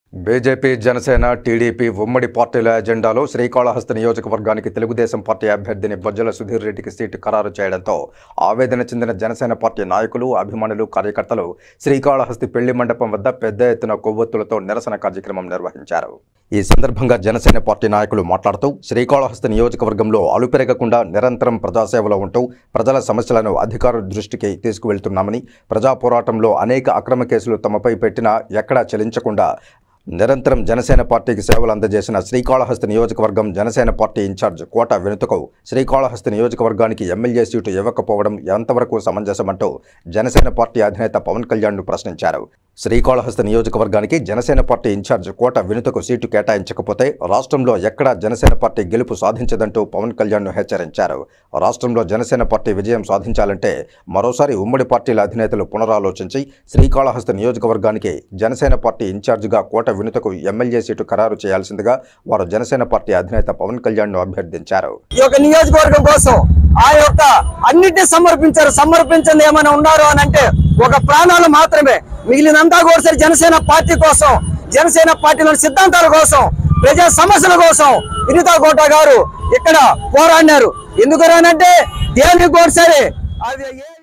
BJP Janasena TDP ఉమ్మడి పార్టీల ఎజెండాలో శ్రీకాళహస్తి నియోజకవర్గానికి తెలుగుదేశం పార్టీ అభ్యర్థిని బొజ్జల సుధీర్ రెడ్డికి సీటు ఖరారు చేయడంతో ఆవేదన చెందిన జనసేన పార్టీ నాయకులు అభిమానులు కార్యకర్తలు శ్రీకాళహస్తి పెళ్లి మండపం వద్ద పెద్ద ఎత్తున కొవ్వొత్తులతో నిరసన కార్యక్రమం నిర్వహించారు। ఈ సందర్భంగా జనసేన పార్టీ నాయకులు మాట్లాడుతూ శ్రీకాళహస్తి నియోజకవర్గంలో అలుపెరగకుండా నిరంతరం ప్రజాసేవలో ఉంటూ ప్రజల సమస్యలను అధికారుల దృష్టికి తీసుకువెళ్తున్నామని, ప్రజా పోరాటంలో అనేక అక్రమ కేసులు తమపై పెట్టినా ఎక్కడా చెల్లించకుండా నిరంతరం జనసేన పార్టీకి సేవలు అందజేసిన శ్రీకాళహస్తి నియోజకవర్గం జనసేన పార్టీ ఇన్ఛార్జ్ కోట వినుతకు శ్రీకాళహస్తి నియోజకవర్గానికి ఎమ్మెల్యే సీటు ఇవ్వకపోవడం ఎంతవరకు సమంజసమంటూ జనసేన పార్టీ అధినేత పవన్ కళ్యాణ్ను ప్రశ్నించారు। శ్రీకాళహస్తి నియోజకవర్గానికి జనసేన పార్టీ ఇన్ఛార్జ్ కోట వినుతకు సీటు కేటాయించకపోతే రాష్ట్రంలో ఎక్కడా జనసేన పార్టీ గెలుపు సాధించదంటూ పవన్ కళ్యాణ్ను హెచ్చరించారు। రాష్ట్రంలో జనసేన పార్టీ విజయం సాధించాలంటే మరోసారి ఉమ్మడి పార్టీల అధినేతలు పునరాలోచించి శ్రీకాళహస్తి నియోజకవర్గానికి జనసేన పార్టీ ఇన్ఛార్జిగా కోట వినుతకు ఎమ్మెల్యే సీటు ఖరారు చేయాల్సిందిగా వారు జనసేన పార్టీ అధినేత పవన్ కళ్యాణ్ను అభ్యర్థించారు। ఈ యొక్క నియోజకవర్గం కోసం ఆ యొక్క అన్నిటిని సమర్పించింది ఏమైనా ఉన్నారు అని అంటే ఒక ప్రాణాలు మాత్రమే, మిగిలినంతా కూడా జనసేన పార్టీ కోసం, జనసేన పార్టీలోని సిద్ధాంతాల కోసం, ప్రజా సమస్యల కోసం వినీతా కోట గారు ఇక్కడ పోరాడినారు। ఎందుకనంటే దేనికి కూడా సరే అది